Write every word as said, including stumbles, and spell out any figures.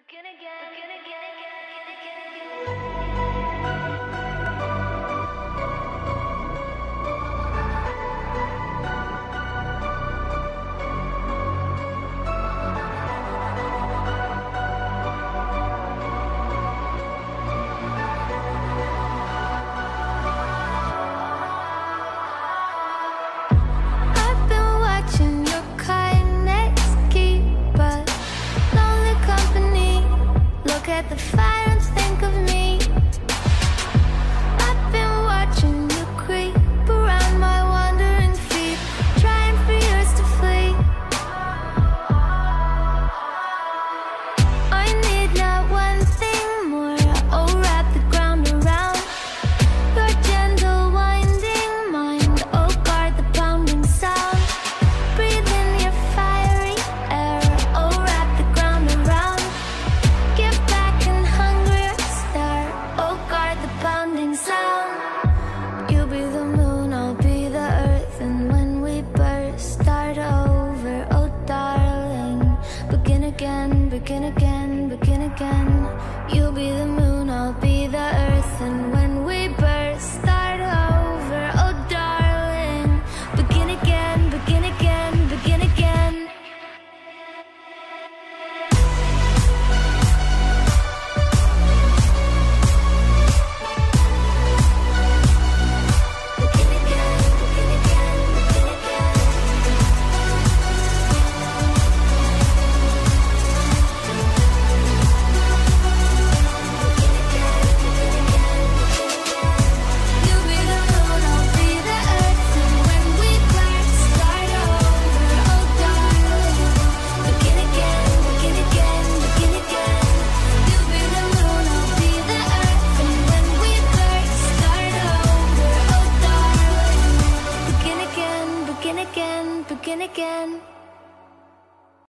Begin again, begin again, begin again, begin again. At the fire and think of me. I've been watching you creep around my wandering feet, trying for years to flee. I need not one thing more. Oh, wrap the ground around your gentle winding mind. Oh, guard the pounding sound. Breathe in your fiery air. Oh, wrap the ground around. Give back sound. You'll be the moon, I'll be the earth, and when we burst, start over. Oh darling, begin again, begin again, begin again. You'll be the moon, I'll be the earth, and when we burst, start over. Oh darling, begin again, begin again, begin again. Begin again, begin again.